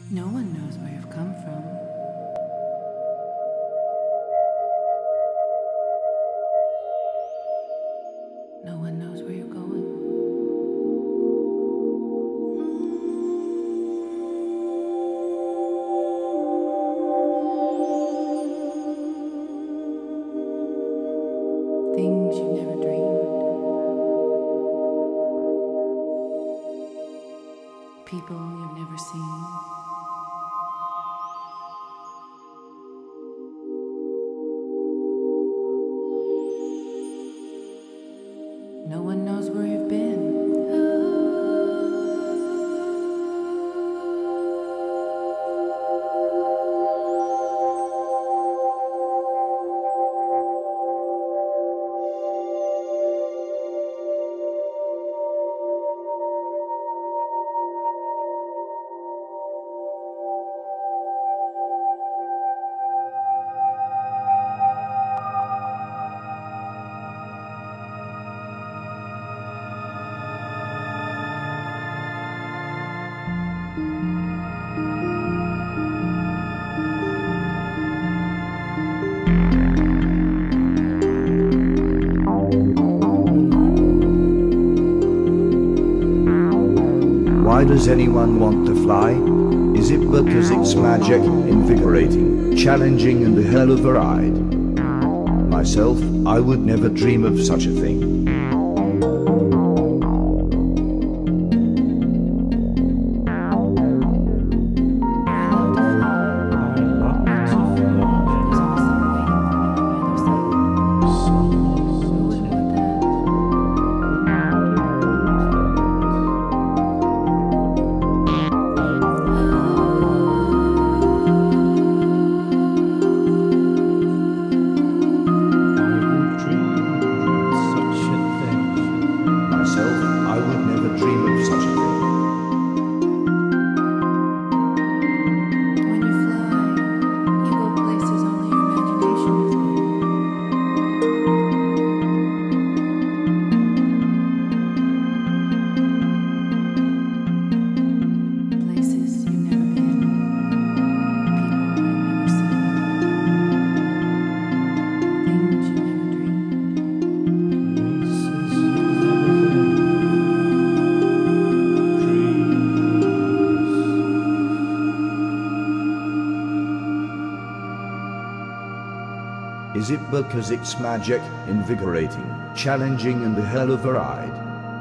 No one knows where you've come from. No one knows where you're going. Things you've never dreamed. People you've never seen. No one knows where you've been. Why does anyone want to fly? Is it because it's magic, invigorating, challenging and a hell of a ride? Myself, I would never dream of such a thing. Is it because it's magic, invigorating, challenging and a hell of a ride?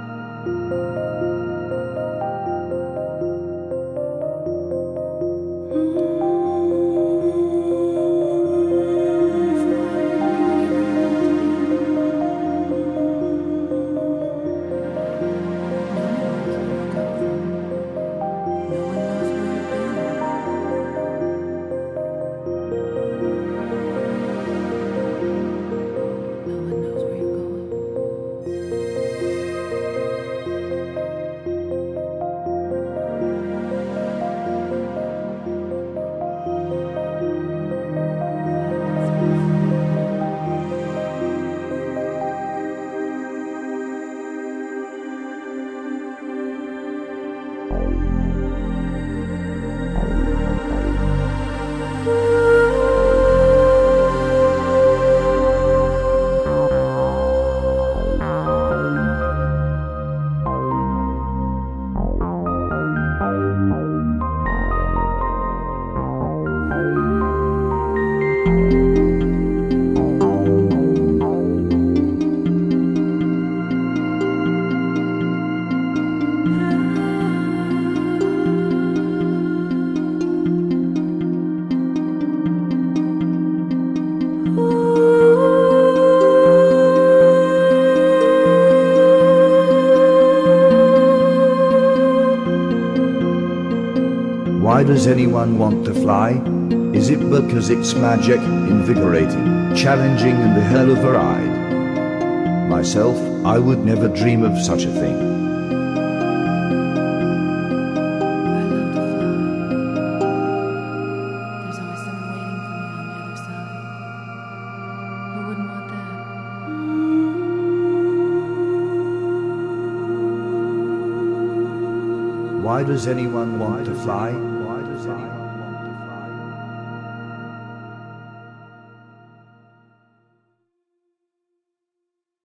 Why does anyone want to fly? Is it because it's magic, invigorating, challenging and a hell of a ride? Myself, I would never dream of such a thing. I love to fly. There's always someone waiting for me on the other side. Who wouldn't want that? Why does anyone want to fly? does anyone